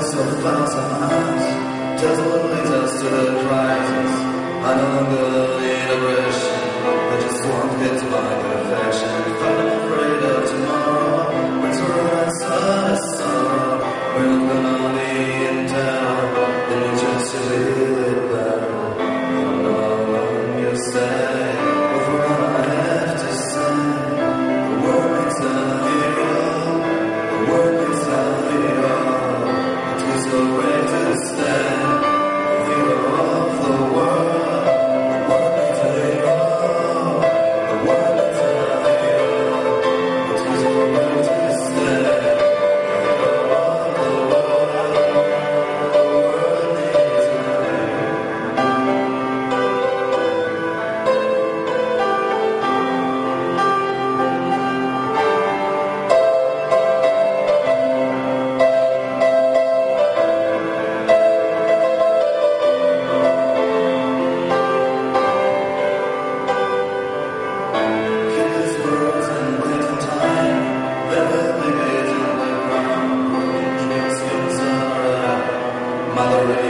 so fast and hard, doesn't lead us to the crisis. I no longer need aggression, I just want hit by perfection. If I'm afraid of tomorrow, when tomorrow is sorrow, we're not gonna be in town, then we just feel it better. I don't know when you stay, with what I have to say. The world makes a hero, the world makes a hero. It was so great to stand, the hero of the world. The world makes a hero, the world makes a hero. It was so great to stand, the hero of the world. The world makes a hero. Kids, birds, and wait for time. They're living in the ground. Dreams are mother